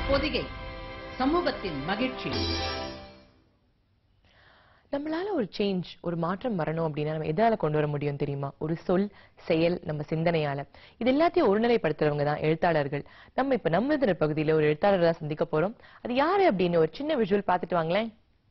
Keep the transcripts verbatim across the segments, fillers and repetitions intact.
பொதிகை சமூகத்தின் மகிழ்ச்சி. நம்மளால ஒரு சேஞ்ச், ஒரு மாற்றம் வரணும் அப்படின்னா நம்ம எதால கொண்டு வர முடியும் தெரியுமா? ஒரு சொல், செயல், நம்ம சிந்தனையால. இது எல்லாத்தையும் ஒருநிலைப்படுத்துறவங்க தான் எழுத்தாளர்கள். நம்ம இப்ப நம்ம இதர பகுதியில ஒரு எழுத்தாளர் தான் சந்திக்க போறோம். அது யாரு அப்படின்னு ஒரு சின்ன விஷுவல் பார்த்துட்டு வாங்களேன்.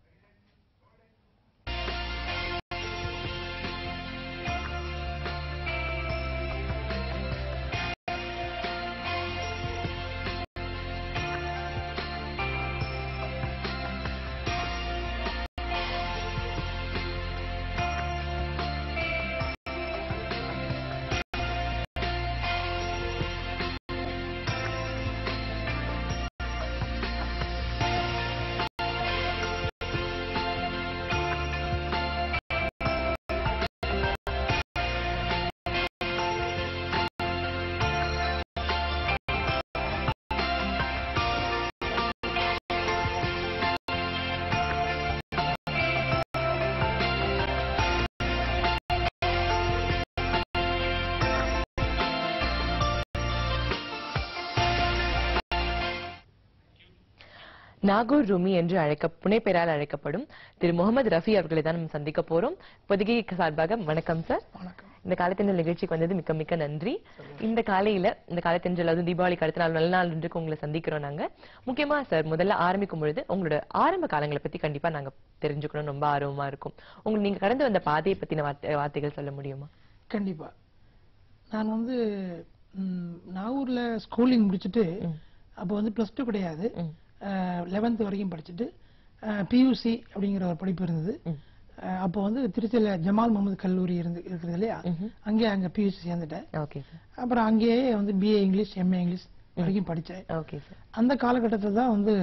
நாகூர் ரூமி என்று அழைக்க புனைப்பெயரால் அழைக்கப்படும் திரு முகமது ரஃபி அவர்களை தான் நம்ம சந்திக்க போறோம். பொதிகை சார்பாக வணக்கம் சார். இந்த காலைத்தென்றல் நிகழ்ச்சிக்கு வந்தது மிக்க மிக்க நன்றி. இந்த காலையில இந்த காலைத்தென்றல் அதாவது தீபாவளிக்கு அடுத்த நாள் நல்ல நாள் என்று உங்களை சந்திக்கிறோம் நாங்க. முக்கியமா சார் முதல்ல ஆரம்பிக்கும் பொழுது உங்களோட ஆரம்ப காலங்களை பத்தி கண்டிப்பா நாங்க தெரிஞ்சுக்கணும், ரொம்ப ஆர்வமா இருக்கும். உங்களுக்கு நீங்க கடந்து வந்த பாதையை பத்தின வார்த்தைகள் சொல்ல முடியுமா? கண்டிப்பா. நான் வந்து நாகூர்ல ஸ்கூலிங் முடிச்சுட்டு அப்போ வந்து பிளஸ் டூ கிடையாது, லெவன்த் வரைக்கும் படிச்சுட்டு பியூசி அப்படிங்கிற ஒரு படிப்பு இருந்தது. அப்போ வந்து திருச்சியில ஜமால் முகமது கல்லூரி இருந்து இருக்குது இல்லையா, அங்கே அங்க பியூசி சேர்ந்துட்டேன். அப்புறம் அங்கேயே வந்து பிஏ இங்கிலீஷ், எம்ஏ இங்கிலீஷ் வரைக்கும் படித்தேன். அந்த காலகட்டத்தில் தான் வந்து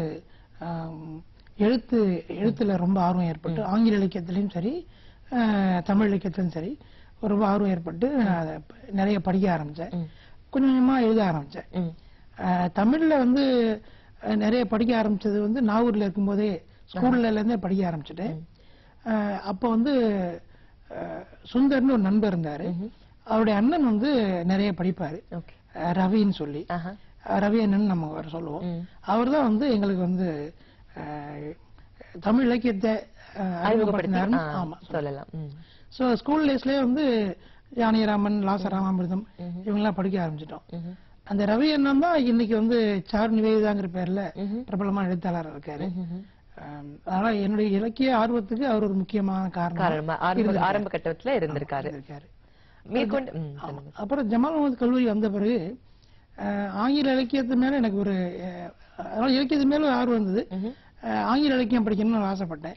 எழுத்து எழுத்துல ரொம்ப ஆர்வம் ஏற்பட்டு ஆங்கில இலக்கியத்திலையும் சரி தமிழ் இலக்கியத்திலும் சரி ரொம்ப ஆர்வம் ஏற்பட்டு நிறைய படிக்க ஆரம்பிச்சேன். கொஞ்சம் கொஞ்சமா எழுத ஆரம்பிச்சேன். தமிழ்ல வந்து நிறைய படிக்க ஆரம்பிச்சது வந்து நாகூர்ல இருக்கும்போதே ஸ்கூல்ல இருந்தே படிக்க ஆரம்பிச்சுட்டேன். அப்போ வந்து சுந்தர்னு ஒரு நண்பர் இருந்தாரு. அவருடைய அண்ணன் வந்து நிறைய படிப்பாரு, ரவின்னு சொல்லி. ரவி அண்ணன் நம்ம வர சொல்லுவோம். அவர் தான் வந்து எங்களுக்கு வந்து தமிழ் இலக்கியத்தை அறிமுகப்படுத்தினாருன்னு ஆமா சொல்லலாம். ஸோ ஸ்கூல் டேஸ்லயே வந்து ஜானகிராமன், லாசராமாமிர்தம் இவங்கெல்லாம் படிக்க ஆரம்பிச்சிட்டோம். அந்த ரவி அண்ணன் தான் இன்னைக்கு வந்து சாரு நிவேதாங்கிற பேர்ல பிரபலமான எழுத்தாளர் இருக்காரு. அதனால என்னுடைய இலக்கிய ஆர்வத்துக்கு அவர் ஒரு முக்கியமான காரணம் ஆரம்ப கட்டத்துல இருந்திருக்காரு. அப்புறம் ஜமால் முகமது கல்லூரி வந்த பிறகு ஆங்கில இலக்கியத்து மேல எனக்கு ஒரு இலக்கியத்து மேல ஆர்வம் இருந்தது. ஆங்கில இலக்கியம் படிக்கணும்னு ஆசைப்பட்டேன்.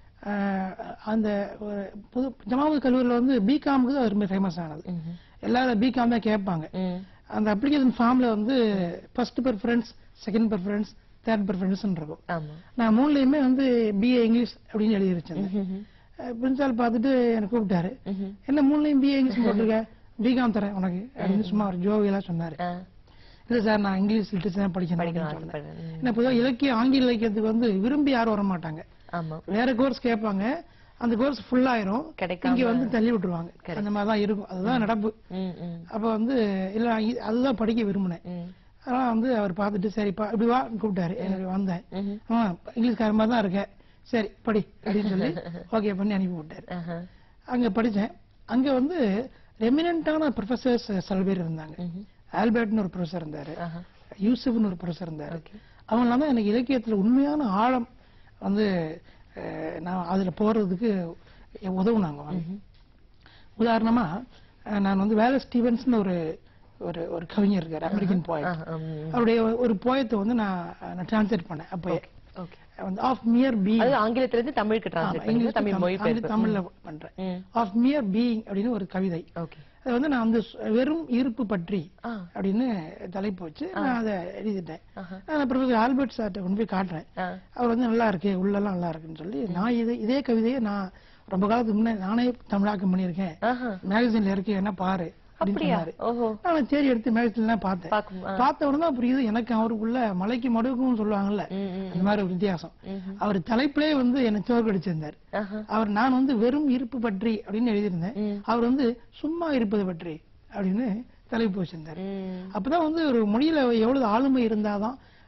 அந்த புது ஜமால் கல்லூரியில வந்து பிகாமுக்கு தான் ரொம்ப ஃபேமஸ் ஆனது. எல்லாரும் பிகாம் தான் கேட்பாங்க. அந்த அப்ளிகேஷன் ஃபார்ம்ல வந்து first preference, second preference, third preference இருக்கும். நான் மூணுலயுமே வந்து பிஏ இங்கிலீஷ் அப்படின்னு எழுதி வச்சிருந்தேன். பிரின்சிபால் பார்த்துட்டு எனக்கு கூப்பிட்டாரு, என்ன மூணுலயும் பிஏ இங்கிலீஷ் போட்டிருக்க, பிகாம் தரேன் உனக்கு அப்படின்னு சும்மா ஒரு ஜோவியலா சொன்னாரு. இல்ல சார், நான் இங்கிலீஷ் லிட்டரேச்சர் தான் படிக்கணும். ஏன்னா பொதுவாக இலக்கியம் ஆங்கில இலக்கியத்துக்கு வந்து விரும்பி யாரும் வர மாட்டாங்க. வேற கோர்ஸ் கேட்பாங்க, அந்த கோர்ஸ் ஃபுல் ஆயிரும், இங்க வந்து தள்ளி விட்டுருவாங்க. அந்த மாதிரிதான் இருக்கும், அதுதான் நடப்பு. அப்ப வந்து இல்ல அதுதான் படிக்க விரும்பினேன். அதனால வந்து அவர் பார்த்துட்டு சரிப்பா இப்படி வா கூப்பிட்டாரு. எனக்கு வந்தேன், இங்கிலீஷ்கார மாதிரி தான் இருக்கேன், சரி படி அப்படின்னு சொல்லி ஓகே பண்ணி அனுப்பி விட்டாரு. அங்க படிச்சேன். அங்க வந்து ரெமினன்டான ப்ரொஃபசர்ஸ் சில பேர் இருந்தாங்க. ஆல்பர்ட்னு ஒரு ப்ரொஃபசர் இருந்தாரு, யூசுப்னு ஒரு ப்ரொஃபசர் இருந்தாரு. அவங்க எல்லாம் தான் எனக்கு இலக்கியத்துல உண்மையான ஆழம் வந்து நான் அதுல போறதுக்கு உதவுனாங்க. உதாரணமா நான் வந்து வேலஸ் ஸ்டீவன்ஸ்னு ஒரு ஒரு கவிஞர் இருக்காரு, அமெரிக்கன் போயட். அவருடைய ஒரு போயத்தை வந்து நான் டிரான்ஸ்லேட் பண்ணேன். அப்போ ஆஃப் மியர் பீயிங், ஆங்கிலத்துல இருந்து தமிழுக்கு டிரான்ஸ்லேட் தமிழ் மொழிபெயர்ப்பு தமிழ்ல பண்றேன். ஆஃப் மியர் பீயிங் அப்படின்னு ஒரு கவிதை. அது வந்து நான் வந்து வெறும் இருப்பு பற்றி அப்படின்னு தலைப்பு வச்சு நான் அதை எழுதிட்டேன். நான் ப்ரொஃபசர் ஆல்பர்ட் சார்ட்ட கொண்டு போய் காட்டுறேன். அவர் வந்து நல்லா இருக்கு, உள்ளெல்லாம் நல்லா இருக்குன்னு சொல்லி நான் இது இதே கவிதையை நான் ரொம்ப காலத்துக்கு முன்னே நானே தமிழாக்கம் பண்ணியிருக்கேன், மேகசின்ல இருக்கு, என்ன பாரு அப்படின்னு தேடி எடுத்து மேகசின்ல பார்த்தேன். பார்த்த உடனே புரியுது எனக்கு அவருக்குள்ள மலைக்கு மடுக்கும் சொல்லுவாங்கல்ல, அந்த மாதிரி ஒரு வித்தியாசம். அவர் தலைப்பிலே வந்து என்னை தோற்கடிச்சிருந்தார். அவர் நான் வந்து வெறும் இருப்பு பற்றி அப்படின்னு எழுதியிருந்தேன், அவர் வந்து சும்மா இருப்பது பற்றி அப்படின்னு தலைப்பு வச்சிருந்தாரு. அப்பதான் வந்து ஒரு மொழியில எவ்வளவு ஆளுமை இருந்தாதான்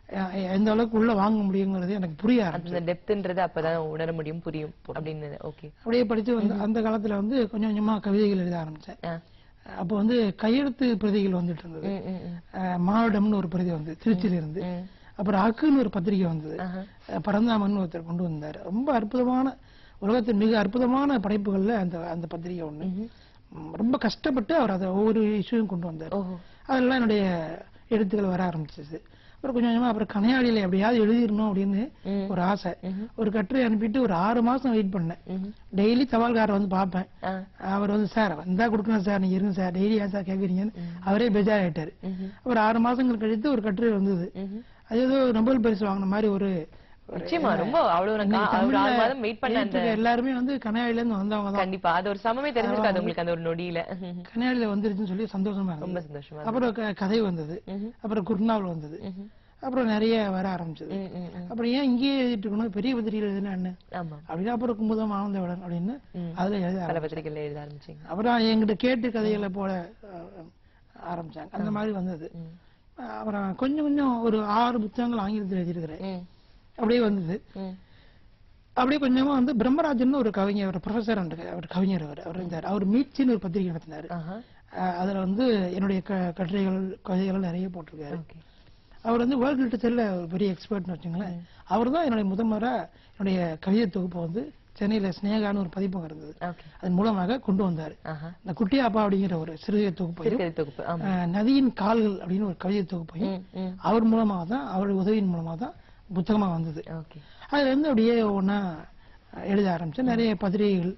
எந்த அளவுக்கு உள்ள வாங்க முடியுங்கிறது எனக்கு புரிய அந்த டெப்த்ன்றது அப்பதான் உணர முடியும், புரியும் அப்படின்னு. ஓகே. அப்படியே படிச்சு வந்து அந்த காலத்துல வந்து கொஞ்சம் கொஞ்சமா கவிதைகள் எழுத ஆரம்பிச்சேன். அப்போ வந்து கையெழுத்து பிரதிகள் வந்துட்டு இருந்தது. மாவட்டம்னு ஒரு பிரதி வந்து திருச்சியில இருந்து, அப்புறம் அக்குன்னு ஒரு பத்திரிகை வந்தது. பரந்தாமன் ஒருத்தர் கொண்டு வந்தார். ரொம்ப அற்புதமான, உலகத்தின் மிக அற்புதமான படைப்புகள்ல அந்த அந்த பத்திரிகை ஒண்ணு. ரொம்ப கஷ்டப்பட்டு அவர் அதை ஒவ்வொரு இஷ்யூவும் கொண்டு வந்தார். அதெல்லாம் என்னுடைய எழுத்துக்கள் வர ஆரம்பிச்சிச்சு. அப்புறம் கொஞ்சம் கொஞ்சமா அப்புறம் கனையாளியில எப்படியாவது எழுதிடணும் அப்படின்னு ஒரு ஆசை. ஒரு கட்டுரை அனுப்பிட்டு ஒரு ஆறு மாசம் வெயிட் பண்ணேன். டெய்லி தபால்காரர் வந்து பார்ப்பேன். அவர் வந்து சார் வந்தா கொடுக்கணும் சார், நீங்க இருங்க சார், டெய்லி ஏன் சார் கேட்குறீங்கன்னு அவரே பெஜாராயிட்டாரு. ஒரு ஆறு மாசங்கள் கழித்து ஒரு கட்டுரை வந்தது. அது ஏதோ நோபல் பரிசு வாங்கின மாதிரி ஒரு நிச்சயமா ரொம்ப அவ்வளவு வெயிட் பண்ண அந்த எல்லாருமே வந்து கனையாளில இருந்து வந்தவங்க தான். கண்டிப்பா அது ஒரு சமமே தெரிஞ்சிருக்காது உங்களுக்கு அந்த ஒரு நொடியில. கனையாளில வந்துருச்சுன்னு சொல்லி சந்தோஷமா ரொம்ப சந்தோஷமா. அப்புறம் கதை வந்தது, அப்புறம் குறுநாவல் வந்தது, அப்புறம் நிறைய வர ஆரம்பிச்சது. அப்புறம் ஏன் இங்கேயே எழுதிட்டு இருக்கணும், பெரிய பத்திரிகை எழுதுனா என்ன அப்படின்னா, அப்புறம் குமுதம் ஆனந்தவிடன் அப்படின்னு அதுல எழுத பல பத்திரிகைகள் எழுத ஆரம்பிச்சீங்க. அப்புறம் எங்கிட்ட கேட்டு கதைகளை போல ஆரம்பிச்சாங்க. அந்த மாதிரி வந்தது. அப்புறம் கொஞ்சம் கொஞ்சம் ஒரு ஆறு புத்தகங்கள் ஆங்கிலத்தில் எழுதியிருக்கிறேன். அப்படியே வந்தது. அப்படியே கொஞ்சமா வந்து பிரம்மராஜன் ஒரு கவிஞர், ஒரு ப்ரொஃபசர், அவர் கவிஞர், அவர் அவர் இருந்தார். அவர் மீட்சின்னு ஒரு பத்திரிகை நடத்தினாரு. அதுல வந்து என்னுடைய கட்டுரைகள் கவிதைகள் நிறைய போட்டிருக்காரு. அவர் வந்து வேர்ல்டு லிட்டரேச்சர்ல ஒரு பெரிய எக்ஸ்பர்ட்னு வச்சுங்களேன். அவர் தான் என்னுடைய முதன்முறை என்னுடைய கவிதை தொகுப்பை வந்து சென்னையில ஸ்னேகான்னு ஒரு பதிப்பகம் இருந்தது, அதன் மூலமாக கொண்டு வந்தாரு. இந்த குட்டியாப்பா அப்படிங்கிற ஒரு சிறுகதை தொகுப்பையும், நதியின் கால்கள் அப்படின்னு ஒரு கவிதை தொகுப்பையும் அவர் மூலமாக தான், அவருடைய உதவியின் மூலமாக தான் புத்தகமா வந்தது. அதுல இருந்து அப்படியே ஒன்னா எழுத ஆரம்பிச்சேன். நிறைய பத்திரிகைகள்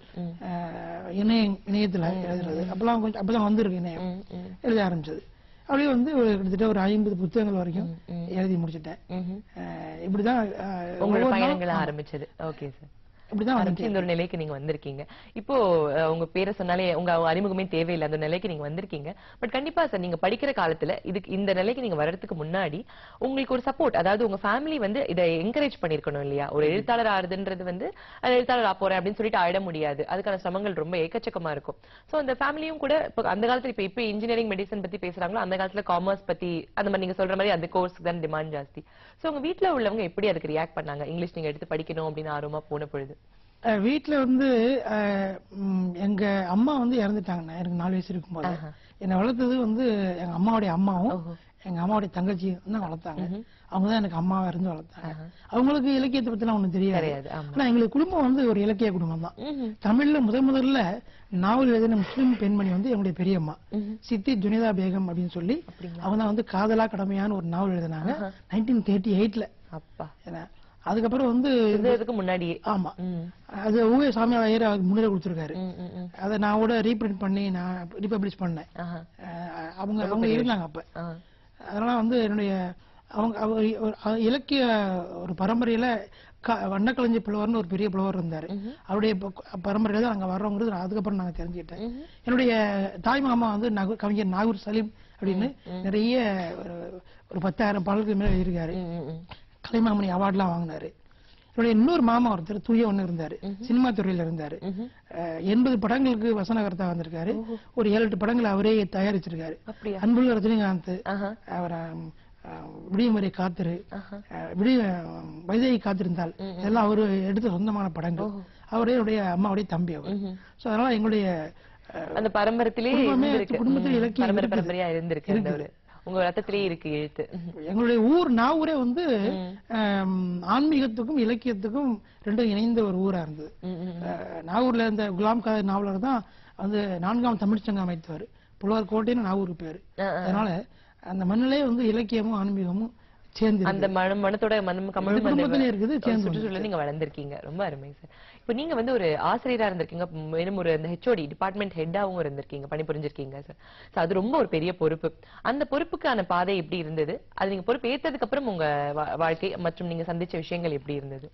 இணைய இணையத்துல எழுதுறது அப்பெல்லாம் கொஞ்சம் அப்பதான் வந்திருக்கு இணையம், எழுத ஆரம்பிச்சது. அப்படியே வந்து கிட்டத்தட்ட ஒரு ஐம்பது புத்தகங்கள் வரைக்கும் எழுதி முடிச்சுட்டேன். இப்படிதான் பயணங்கள் ஆரம்பிச்சது. Okay sir. இந்த ஒரு நிலைக்கு நீங்க வந்திருக்கீங்க. இப்போ உங்க பேரை சொன்னாலே உங்க அறிமுகமே தேவையில்லை, அந்த நிலைக்கு நீங்க வந்திருக்கீங்க. பட் கண்டிப்பா சார், நீங்க படிக்கிற காலத்துல இதுக்கு இந்த நிலைக்கு நீங்க வர்றதுக்கு முன்னாடி உங்களுக்கு ஒரு சப்போர்ட், அதாவது உங்க ஃபேமிலி வந்து இதை என்கரேஜ் பண்ணிருக்கணும் இல்லையா? ஒரு எழுத்தாளர் ஆறுதுன்றது வந்து எழுத்தாளர் ஆ போறேன் அப்படின்னு சொல்லிட்டு ஆயிட முடியாது. அதுக்கான சிரமங்கள் ரொம்ப ஏக்கச்சக்கமா இருக்கும். சோ அந்த ஃபேமிலியும் கூட இப்ப அந்த காலத்துல இப்ப இப்ப இன்ஜினியரிங் மெடிசன் பத்தி பேசுறாங்களோ, அந்த காலத்துல காமர்ஸ் பத்தி அந்த மாதிரி நீங்க சொல்ற மாதிரி அந்த கோர்ஸ்க்கு தான் டிமாண்ட் ஜாஸ்தி. சோ உங்க வீட்டுல உள்ளவங்க எப்படி அதுக்கு ரியாக்ட் பண்ணாங்க, இங்கிலீஷ் நீங்க எடுத்து படிக்கணும் அப்படின்னு ஆர்வமா போன பொழுது? வீட்டுல வந்து எங்க அம்மா வந்து இறந்துட்டாங்க எனக்கு நாலு வயசு இருக்கும்போது. என்னை வளர்த்தது வந்து எங்க அம்மாவுடைய அம்மாவும் எங்க அம்மாவுடைய தங்கச்சியும் தான் வளர்த்தாங்க. அவங்கதான் எனக்கு அம்மாவா இருந்து வளர்த்தாங்க. அவங்களுக்கு இலக்கியத்தை பத்தி எல்லாம் ஒண்ணும் தெரியாது. ஆனா எங்களுக்கு குடும்பம் வந்து ஒரு இலக்கிய குடும்பம் தான். தமிழ்ல முதல் முதல்ல நாவல் எழுதின முஸ்லிம் பெண்மணி வந்து என்னுடைய பெரியம்மா சித்தி ஜுனிதா பேகம் அப்படின்னு சொல்லி, அவங்க தான் வந்து காதலா கடமையான ஒரு நாவல் எழுதினாங்க நைன்டீன் தேர்ட்டி எயிட்ல. அப்பா அதுக்கப்புறம் வந்து இதுக்கு முன்னாடி ஆமா அது ஊவே சாமியார் முன்னிலை கொடுத்திருக்காரு. அதை நான் கூட ரீபிரிண்ட் பண்ணி நான் ரீபப்ளிஷ் பண்ணேன். அவங்க அவங்க இருந்தாங்க அப்ப. அதனால வந்து என்னுடைய அவங்க இலக்கிய ஒரு பரம்பரையில வண்ணக்கலைஞ்சி புலவர்னு ஒரு பெரிய புலவர் இருந்தாரு. அவருடைய பரம்பரையில தான் அங்க வர்றோங்கிறது அதுக்கப்புறம் நாங்க தெரிஞ்சுக்கிட்டேன். என்னுடைய தாய் மாமா வந்து கவிஞர் நாகூர் சலீம் அப்படின்னு நிறைய ஒரு பத்தாயிரம் பாடல்கள் மேல எழுதியிருக்காரு. கலைமாமணி அவார்ட்லாம் வாங்கினாரு. என்னுடைய இன்னொரு மாமா ஒருத்தர் தூய ஒண்ணு இருந்தாரு, சினிமா துறையில இருந்தாரு. எண்பது படங்களுக்கு வசனகர்த்தா வந்திருக்காரு. ஒரு ஏழு எட்டு படங்கள் அவரே தயாரிச்சிருக்காரு. அன்புள்ள ரஜினிகாந்த், அவர் விடியமுறை காத்திரு, விடிய வைதேகி காத்திருந்தால் இதெல்லாம் அவரு எடுத்த சொந்தமான படங்கள். அவரே என்னுடைய அம்மாவுடைய தம்பி அவர். சோ அதனால எங்களுடைய அந்த பரம்பரத்திலே குடும்பத்தில் இலக்கிய பரம்பரையா இருந்திருக்கு, உங்க ரத்தத்திலேயே இருக்கு எழுத்து. எங்களுடைய ஊர் நாவூரே வந்து ஆன்மீகத்துக்கும் இலக்கியத்துக்கும் ரெண்டும் இணைந்த ஒரு ஊரா இருந்தது. நாகூர்ல இருந்த குலாம் காதர் நாவலர் தான் வந்து நான்காம் தமிழ்ச்சங்கம் அமைத்தவர். புலவர் கோட்டைன்னு நாகூர் பேரு. அதனால அந்த மண்ணிலே வந்து இலக்கியமும் ஆன்மீகமும் சேர்ந்து அந்த மனத்தோட குடும்பத்திலே இருக்குது. சுற்றுச்சூழல் நீங்க வளர்ந்திருக்கீங்க. ரொம்ப அருமை சார். இப்ப நீங்க வந்து ஒரு ஆசிரியரா இருந்திருக்கீங்க, மேலும் ஒரு ஹெச்ஓடி டிபார்ட்மெண்ட் ஹெட்டாவும் இருந்திருக்கீங்க, பணிபுரிஞ்சிருக்கீங்க சார். அது ரொம்ப ஒரு பெரிய பொறுப்பு. அந்த பொறுப்புக்கான பாதை எப்படி இருந்தது? அது நீங்க பொறுப்பு ஏற்றதுக்கு அப்புறம் உங்க வாழ்க்கை மற்றும் நீங்க சந்திச்ச விஷயங்கள் எப்படி இருந்தது?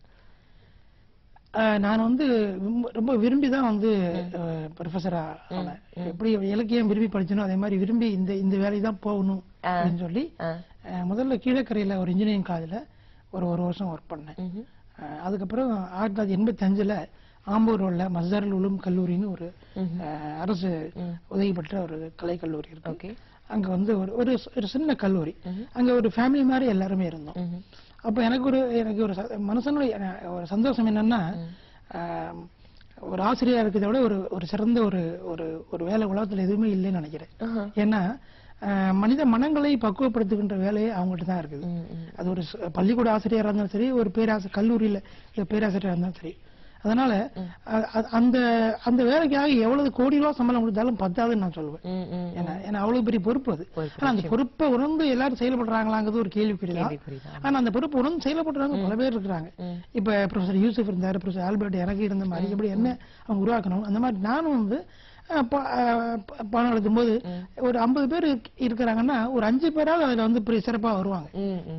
நான் வந்து ரொம்ப விரும்பிதான் வந்து ப்ரொஃபஸரா ஆனேன். எப்படி இலக்கியம் விரும்பி படிச்சனோ அதே மாதிரி விரும்பி இந்த இந்த வேலையை தான் போகணும் அப்படின்னு சொல்லி முதல்ல கீழக்கரையில ஒரு இன்ஜினியரிங் காலேஜ்ல ஒரு ஒரு வருஷம் ஒர்க் பண்ணேன். அதுக்கப்புறம் ஆயிரத்தி தொள்ளாயிரத்தி எண்பத்தி அஞ்சுல ஆம்பூர் ரோட்ல மஸ்தாருல் உலூம் கல்லூரின்னு ஒரு அரசு உதவி பெற்ற ஒரு கலை கல்லூரி இருக்கு. அங்க வந்து ஒரு ஒரு ஒரு சின்ன கல்லூரி, அங்க ஒரு ஃபேமிலி மாதிரி எல்லாருமே இருந்தோம். அப்ப எனக்கு ஒரு எனக்கு ஒரு மனுஷனுடைய ஒரு சந்தோஷம் என்னன்னா, ஒரு ஆசிரியரா இருக்கிறத விட ஒரு ஒரு சிறந்த ஒரு ஒரு ஒரு வேலை உலகத்துல எதுவுமே இல்லைன்னு நினைக்கிறேன். ஏன்னா மனித மனங்களை பக்குவப்படுத்துகின்ற வேலையை அவங்ககிட்ட தான் இருக்குது. அது ஒரு பள்ளிக்கூட ஆசிரியரா இருந்தாலும் சரி, ஒரு பேராசிரியர் கல்லூரியில பேராசிரியரா இருந்தாலும் சரி. அதனால அந்த அந்த வேலைக்காக எவ்வளவு கோடி ரூபாய் சம்பளம் கொடுத்தாலும் பத்தாதுன்னு நான் சொல்லுவேன். ஏன்னா அவ்வளவு பெரிய பொறுப்பு அது. ஆனா அந்த பொறுப்பை உணர்ந்து எல்லாரும் செயல்படுறாங்களாங்கிறது ஒரு கேள்விக்குறிதான். ஆனா அந்த பொறுப்பு உணர்ந்து செயல்படுறாங்க பல பேர் இருக்கிறாங்க. இப்ப ப்ரொஃபசர் யூசுப் இருந்தாரு, ப்ரொஃபசர் ஆல்பர்ட் எனக்கு இருந்த மாதிரி எப்படி என்ன அவங்க உருவாக்கணும், அந்த மாதிரி நானும் வந்து பாடம் எழுதும் போது ஒரு ஐம்பது பேர் இருக்கிறாங்கன்னா ஒரு அஞ்சு பேராவது அதுல வந்து சிறப்பா வருவாங்க.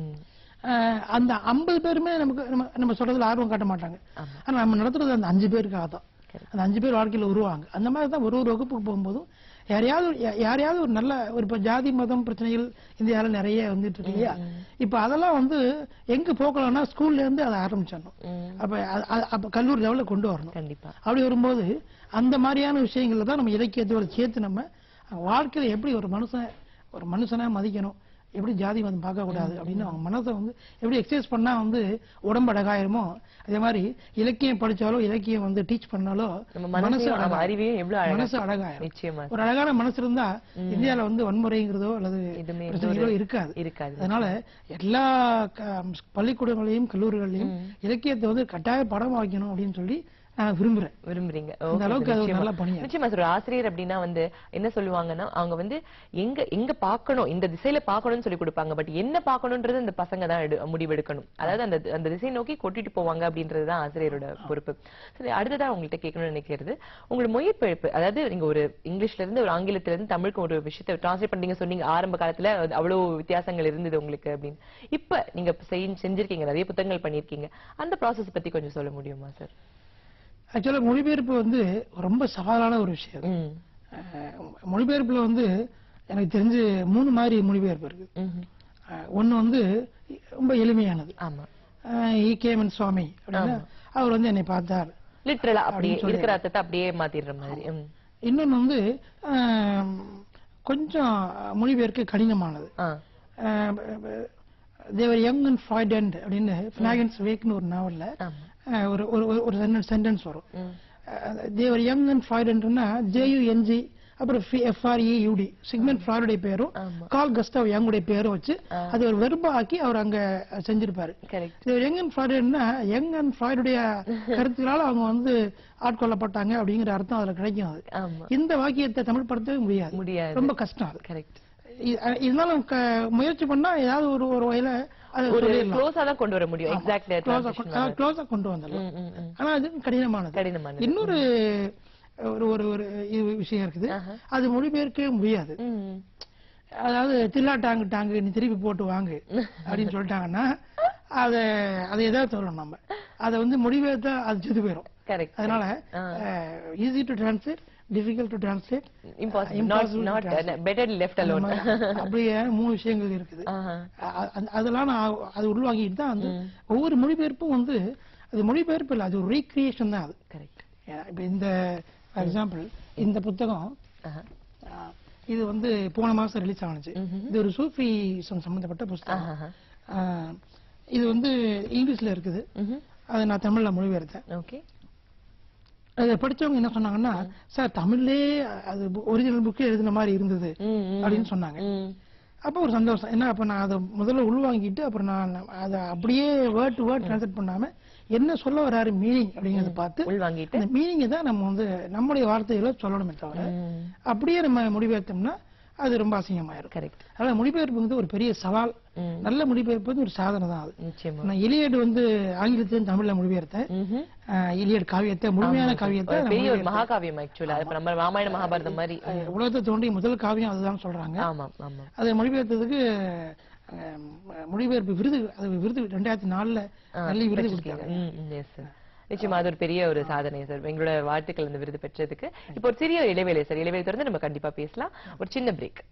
அந்த ஐம்பது பேருமே நமக்கு நம்ம சொல்றதுல ஆர்வம் காட்ட மாட்டாங்க. ஆனா நம்ம நடத்துறது அந்த அஞ்சு பேருக்காக தான். அந்த அஞ்சு பேர் வாழ்க்கையில வருவாங்க. அந்த மாதிரி தான் ஒரு ஒரு வகுப்புக்கு போகும்போதும் யாரையாவது யாரையாவது ஒரு நல்ல ஒரு இப்ப ஜாதி மதம் பிரச்சனைகள் இந்தியாவில நிறைய வந்துட்டு இருக்கு இல்லையா? இப்ப அதெல்லாம் வந்து எங்க போக்கலாம்னா ஸ்கூல்ல இருந்து அதை ஆரம்பிச்சிடணும். அப்ப அப்ப கல்லூரி லெவல்ல கொண்டு வரணும். கண்டிப்பா அப்படி வரும்போது அந்த மாதிரியான விஷயங்கள்ல தான் நம்ம இலக்கியத்தோட சேர்த்து நம்ம வாழ்க்கையில எப்படி ஒரு மனுஷன் ஒரு மனுஷனா மதிக்கணும், எப்படி ஜாதி மதம் பார்க்க கூடாது அப்படின்னு அவங்க மனசை வந்து எப்படி எக்ஸசைஸ் பண்ணா வந்து உடம்பு அழகாயிருமோ, அதே மாதிரி இலக்கியம் படிச்சாலோ இலக்கியம் வந்து டீச் பண்ணாலோ மனசு மனசு அழகாயிரும். ஒரு அழகான மனசு இருந்தா இந்தியாவில வந்து வன்முறைங்கிறதோ அல்லது பிரச்சனைகளோ இருக்காது இருக்காது அதனால எல்லா பள்ளிக்கூடங்களையும் கல்லூரிகளையும் இலக்கியத்தை வந்து கட்டாய படம் வைக்கணும் அப்படின்னு சொல்லி நான் விரும்புறேன். விரும்புறீங்க. நிச்சயமா சார். ஆசிரியர் அப்படின்னா வந்து என்ன சொல்லுவாங்கன்னா, அவங்க வந்து எங்க எங்க பாக்கணும், இந்த திசையில பாக்கணும்னு சொல்லி கொடுப்பாங்க. பட் என்ன பாக்கணும்ன்றது அந்த பசங்க தான் முடிவெடுக்கணும். அதாவது அந்த அந்த திசையை நோக்கி கொட்டிட்டு போவாங்க அப்படின்றதுதான் ஆசிரியரோட பொறுப்பு. சரி, அடுத்ததா உங்கள்கிட்ட கேட்கணும்னு நினைக்கிறது, உங்களோட மொழிபெயர்ப்பு, அதாவது நீங்க ஒரு இங்கிலீஷ்ல இருந்து ஒரு ஆங்கிலத்துல இருந்து தமிழுக்கு ஒரு விஷயத்தை டிரான்ஸ்லேட் பண்ணீங்க சொன்னீங்க. ஆரம்ப காலத்துல அவ்வளவு வித்தியாசங்கள் இருந்தது உங்களுக்கு அப்படின்னு. இப்ப நீங்க செஞ்சிருக்கீங்க, நிறைய புத்தகங்கள் பண்ணிருக்கீங்க. அந்த ப்ராசஸ் பத்தி கொஞ்சம் சொல்ல முடியுமா சார்? ஆக்சுவலா மொழிபெயர்ப்பு வந்து ரொம்ப சவாலான ஒரு விஷயம். மொழிபெயர்ப்புல வந்து எனக்கு தெரிஞ்சு மூணு மாதிரி மொழிபெயர்ப்பு இருக்கு. ஒன்னு வந்து ரொம்ப எளிமையானது, ஈ கேமன் சுவாமி அப்படின்னா அவர் வந்து என்னை பார்த்தார் லிட்டரலா அப்படியே இருக்கிற அர்த்தத்தை அப்படியே மாத்திடுற மாதிரி. இன்னொன்னு வந்து கொஞ்சம் மொழிபெயர்க்க கடினமானது. தேவர் யங் அண்ட் ஃப்ராய்டன்ட் அப்படின்னு ஃபினாகன்ஸ் வேக்னு ஒரு நாவல்ல ஒரு ஒரு சென்டென்ஸ் வரும். தேவர் யங் அண்ட் ஃப்ராய்டன்ட்னா ஜேயுஎன்ஜி அப்புறம் எஃப்ஆர்இயூடி சிக்மெண்ட் ஃப்ராய்டுடைய பேரும் கால் கஸ்டாவ் யங்குடைய பேரும் வச்சு அது ஒரு வெர்பா ஆக்கி அவர் அங்க செஞ்சிருப்பாரு. யங் அண்ட் ஃப்ராய்டன்ட்னா யங் அண்ட் ஃப்ராய்டுடைய கருத்துக்களால அவங்க வந்து ஆட்கொள்ளப்பட்டாங்க அப்படிங்கிற அர்த்தம் அதுல கிடைக்கும். அது இந்த வாக்கியத்தை தமிழ் படுத்தவே முடியாது, ரொம்ப கஷ்டம். அது கரெக்ட். இருந்தாலும் முயற்சி பண்ணா ஏதாவது ஒரு ஒரு வகையில கொண்டு வர முடியும். க்ளோஸா கொண்டு வந்துடலாம். ஆனா அது கடினமானது. இன்னொரு ஒரு ஒரு ஒரு விஷயம் இருக்குது, அது மொழிபெயர்க்கவே முடியாது. அதாவது தில்லா டாங்கு டாங்கு நீ திருப்பி போட்டு வாங்கு அப்படின்னு சொல்லிட்டாங்கன்னா அத அதை ஏதாவது சொல்லணும். நம்ம அதை வந்து மொழிபெயர்த்தா அது செத்து போயிடும். அதனால easy to translate, difficult to translate, impossible, not not better left alone. அப்படியே மூணு விஷயங்கள் இருக்குது. அதெல்லாம் நான் அது உள்வாங்கிட்டு தான் வந்து ஒவ்வொரு மொழிபெயர்ப்பும் வந்து அது மொழிபெயர்ப்பு இல்லை, அது ஒரு ரீக்ரியேஷன் தான். அது கரெக்ட். இப்ப இந்த ஃபார் எக்ஸாம்பிள் இந்த புத்தகம் இது வந்து போன மாசம் ரிலீஸ் ஆனிச்சு. இது ஒரு சூஃபி சம்பந்தப்பட்ட புத்தகம். இது வந்து இங்கிலீஷ்ல இருக்குது, அதை நான் தமிழ்ல மொழிபெயர்த்தேன். ஓகே. அதை படிச்சவங்க என்ன சொன்னாங்கன்னா, சார் தமிழ்லயே அது ஒரிஜினல் புக்கே எழுதின மாதிரி இருந்தது அப்படின்னு சொன்னாங்க. அப்ப ஒரு சந்தோஷம். என்ன, அப்ப நான் அதை முதல்ல உள்வாங்கிட்டு அப்புறம் நான் அதை அப்படியே வேர்ட் டு வேர்ட் டிரான்ஸ்லேட் பண்ணாம என்ன சொல்ல வராரு மீனிங் அப்படிங்கறத பார்த்து உள்வாங்கிட்டு அந்த மீனிங்கை தான் நம்ம வந்து நம்முடைய வார்த்தைகளை சொல்லணுமே தவிர அப்படியே நம்ம மொழிபெயர்த்தோம்னா அது ரொம்ப அசிங்கமாயிரும். கரெக்ட். அதனால மொழிபெயர்ப்பு வந்து ஒரு பெரிய சவால். நல்ல மொழிபெயர்ப்பு வந்து ஒரு சாதனை தான். அது நான் இலியட் வந்து ஆங்கிலத்திலும் தமிழ்ல மொழிபெயர்த்தேன். இலியட் காவியத்தை முழுமையான காவியத்தை பெரிய ஒரு மகாகாவியம். ஆக்சுவலா நம்ம ராமாயண மகாபாரதம் மாதிரி உலகத்தை தோன்றிய முதல் காவியம் அதுதான் சொல்றாங்க. ஆமா ஆமா. அதை மொழிபெயர்த்ததுக்கு மொழிபெயர்ப்பு விருது அது விருது ரெண்டாயிரத்தி நாலுல நல்ல விருது கொடுத்தாங்க. நிச்சயமா அது ஒரு பெரிய ஒரு சாதனை சார். எங்களோட வாழ்த்துக்கள் இந்த விருது பெற்றதுக்கு. இப்போ ஒரு சிறிய இடைவேளை சார், இடைவேளை தொடர்ந்து நம்ம கண்டிப்பா பேசலாம். ஒரு சின்ன பிரேக்.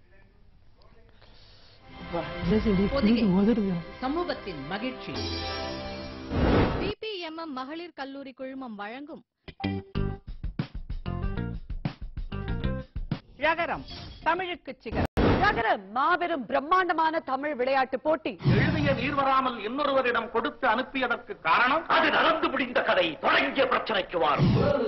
சமூகத்தின் மகிழ்ச்சி. பிபிஎம்எம் மகளிர் கல்லூரி குழுமம் வழங்கும் ழகரம் தமிழுக்கு சிகரம். நகரம் மாபெரும் பிரம்மாண்டமான தமிழ் விளையாட்டு போட்டி. எழுதிய நீர் வராமல் இன்னொருவரிடம் கொடுத்து அனுப்பியதற்கு காரணம் அது நடந்து முடிந்த கதை. தொடங்கிய பிரச்சனைக்கு வாரும்.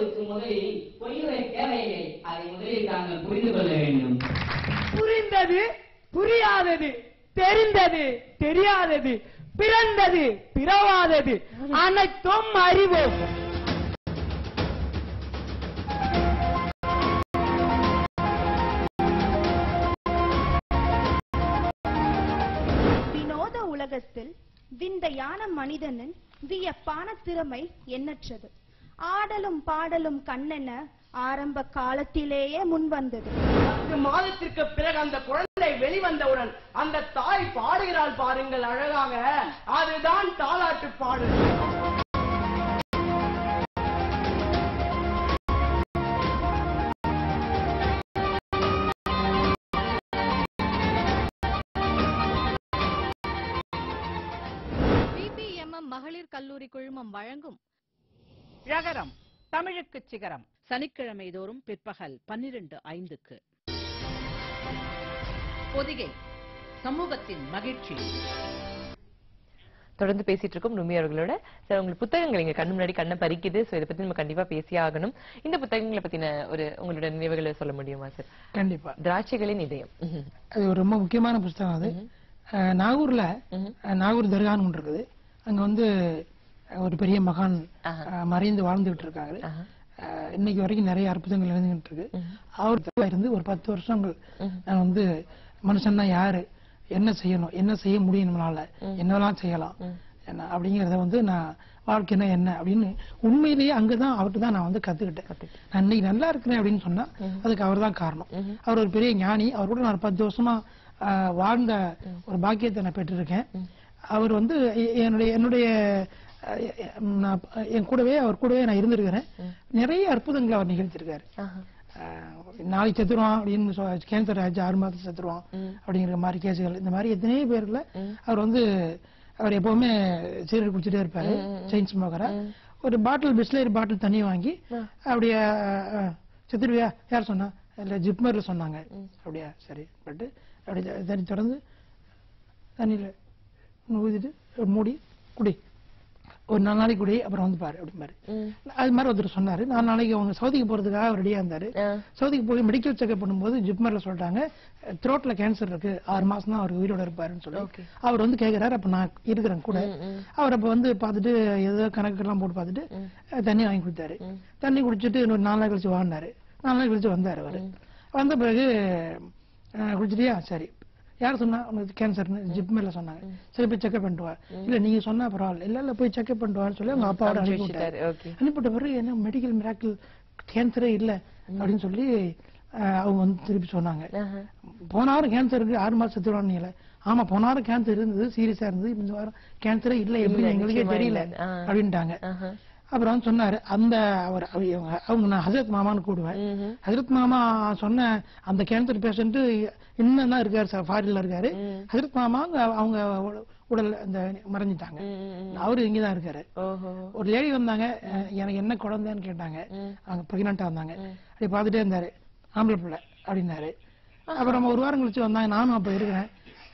புரிந்தது புரியாதது, தெரிந்தது தெரியாதது, பிறந்தது பிறவாதது அனைத்தும் அறிவோம். வினோத உலகத்தில் விந்தையான மனிதனின் வியப்பான திறமை எண்ணற்றது. ஆடலும் பாடலும் கண்ணென ஆரம்ப காலத்திலேயே முன் வந்தது. பத்து மாதத்திற்கு பிறகு அந்த குழந்தை வெளிவந்தவுடன் அந்த தாய் பாடுகிறாள் பாருங்கள் அழகாக, அதுதான் தாலாட்டு பாடல். பிபிஎம்எம் மகளிர் கல்லூரி குழுமம் வழங்கும் ழகரம் தமிழுக்கு சிகரம் சனிக்கிழமை தோறும் பிற்பகல் பன்னிரண்டு ஐந்துக்கு. பொதிகை சமூகத்தின் மகிழ்ச்சி. தொடர்ந்து பேசிட்டு இருக்கோம் நுமி அவர்களோட. சார், உங்களுக்கு புத்தகங்கள் இங்க கண்ணு முன்னாடி கண்ணை பறிக்குது. சோ இதை பத்தி நம்ம கண்டிப்பா பேசியே ஆகணும். இந்த புத்தகங்களை பத்தின ஒரு உங்களோட நினைவுகளை சொல்ல முடியுமா சார்? கண்டிப்பா. திராட்சைகளின் இதயம், அது ஒரு ரொம்ப முக்கியமான புத்தகம். அது நாகூர்ல நாகூர் தர்கான்னு ஒன்று இருக்குது. அங்க வந்து ஒரு பெரிய மகான் மறைந்து வாழ்ந்துகிட்டு இருக்காரு. இன்னைக்கு வரைக்கும் நிறைய அற்புதங்கள் நடந்துகிட்டு இருக்கு. அவர் இருந்து ஒரு பத்து வருஷங்கள் நான் வந்து மனுஷன்னா யாரு, என்ன செய்யணும், என்ன செய்ய முடியும், நம்மளால என்னெல்லாம் செய்யலாம் என்ன அப்படிங்கறத வந்து நான் வாழ்க்கைன்னா என்ன அப்படின்னு உண்மையிலேயே அங்கதான் அவர்கிட்ட தான் நான் வந்து கத்துக்கிட்டேன். நான் இன்னைக்கு நல்லா இருக்கிறேன் அப்படின்னு சொன்னா அதுக்கு அவர் தான் காரணம். அவர் ஒரு பெரிய ஞானி. அவர் கூட நான் பத்து வருஷமா வாழ்ந்த ஒரு பாக்கியத்தை நான் பெற்றிருக்கேன். அவர் வந்து என்னுடைய என்னுடைய என் கூடவே அவர் கூடவே நான் இருந்திருக்கிறேன். நிறைய அற்புதங்களை அவர் நிகழ்த்திருக்காரு. நாளைக்கு செத்துருவான் அப்படின்னு, கேன்சர் ஆச்சு ஆறு மாதம் செத்துருவான் அப்படிங்கிற மாதிரி கேசுகள், இந்த மாதிரி எத்தனையோ பேர்ல அவர் வந்து அவர் எப்பவுமே சீரட் குடிச்சிட்டே இருப்பாரு. செயின் ஸ்மோக்கரா. ஒரு பாட்டில் பிஸ்லரி பாட்டில் தண்ணி வாங்கி அப்படியே செத்துருவியா யார் சொன்னா, இல்ல ஜிப்மர்ல சொன்னாங்க. அப்படியா சரி பட்டு அப்படி தண்ணி தொடர்ந்து தண்ணியில ஊதிட்டு மூடி குடி, ஒரு நாலு நாளைக்கு குடி, அப்புறம் வந்து பாரு அப்படிம்பாரு. அது மாதிரி ஒருத்தர் சொன்னாரு. நாலு நாளைக்கு அவங்க சவுதிக்கு போறதுக்காக அவர் ரெடியா இருந்தாரு. சவுதிக்கு போய் மெடிக்கல் செக்அப் பண்ணும்போது ஜிப்மர்ல சொல்லிட்டாங்க த்ரோட்ல கேன்சர் இருக்கு, ஆறு மாசம் தான் அவர் உயிரோட இருப்பாருன்னு சொல்லி. அவர் வந்து கேட்கிறாரு, அப்ப நான் இருக்கிறேன் கூட. அவர் அப்ப வந்து பாத்துட்டு ஏதோ கணக்கு எல்லாம் போட்டு பாத்துட்டு தண்ணி வாங்கி கொடுத்தாரு. தண்ணி குடிச்சிட்டு இன்னொரு நாலு நாள் கழிச்சு வாழ்ந்தாரு. நாலு நாள் கழிச்சு வந்தாரு. அவரு வந்த பிறகு குடிச்சிட்டியா, சரி யார் சொன்னா உனக்கு கேன்சர்னு, ஜிப்மர்ல சொன்னாங்க. சரி போய் செக்அப் பண்ணிட்டு வா. இல்ல நீங்க சொன்னா பரவாயில்ல, இல்ல இல்ல போய் செக்அப் பண்ணிட்டு வான்னு சொல்லி அவங்க அப்பாவோட அனுப்பிவிட்டாரு. அனுப்பிட்ட பிறகு என்ன மெடிக்கல் மிராக்கிள், கேன்சரே இல்ல அப்படின்னு சொல்லி அவங்க வந்து திருப்பி சொன்னாங்க. போன வாரம் கேன்சர் இருக்கு, ஆறு மாசம் செத்துருவான்னு. ஆமா போன வாரம் கேன்சர் இருந்தது, சீரியஸா இருந்தது, இந்த வாரம் கேன்சரே இல்ல, எப்படி எங்களுக்கே தெரியல அப்படின்ட்டாங்க. அப்புறம் சொன்னாரு அந்த அவர் அவங்க நான் ஹசரத் மாமான்னு கூடுவேன். ஹசரத் மாமா சொன்ன அந்த கேன்சர் பேஷண்ட் இன்னும் தான் இருக்காரு சார், ஃபாரின்ல இருக்காரு. ஹசரத் மாமா அவங்க உடல் இந்த மறைஞ்சிட்டாங்க. அவரு இங்கதான் இருக்காரு. ஒரு லேடி வந்தாங்க, எனக்கு என்ன குழந்தைன்னு கேட்டாங்க. அவங்க பிரெக்னண்டா வந்தாங்க. அப்படி பாத்துட்டே இருந்தாரு, ஆம்பளை பிள்ளை அப்படின்னாரு. அப்புறம் ஒரு வாரம் கழிச்சு வந்தாங்க, நானும் அப்ப இருக்கிறேன்.